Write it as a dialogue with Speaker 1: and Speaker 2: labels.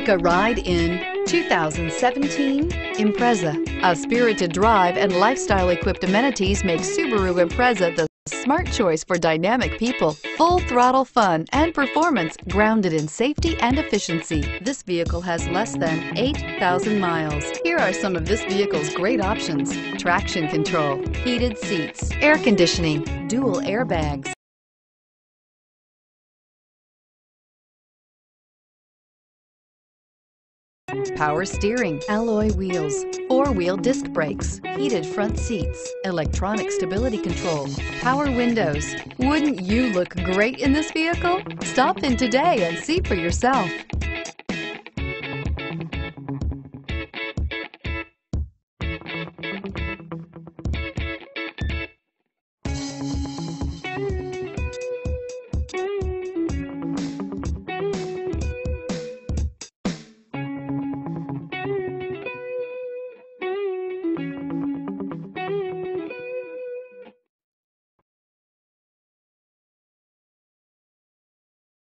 Speaker 1: Take a ride in 2017 Impreza. A spirited drive and lifestyle-equipped amenities make Subaru Impreza the smart choice for dynamic people. Full throttle fun and performance grounded in safety and efficiency. This vehicle has less than 8,000 miles. Here are some of this vehicle's great options: traction control, heated seats, air conditioning, dual airbags, power steering, alloy wheels, four-wheel disc brakes, heated front seats, electronic stability control, power windows. Wouldn't you look great in this vehicle? Stop in today and see for yourself.